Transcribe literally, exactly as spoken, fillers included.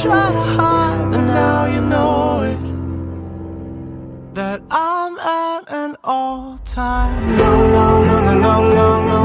try to hide, but now you know it, that I'm at an all-time low, low, low, low, low, low, low.